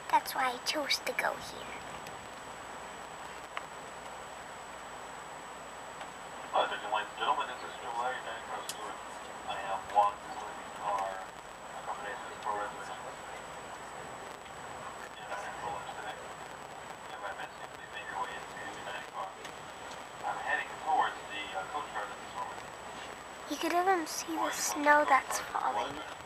That's why I chose to go here. Ladies and gentlemen, this is Joe Larry, Dining Cross Stewart. I have one living car accommodations for reservations. And I'm in Rollins today. If I miss you, please make your way into Dining Cross. I'm heading towards the Coast Guard at this moment. You could even see the snow that's falling.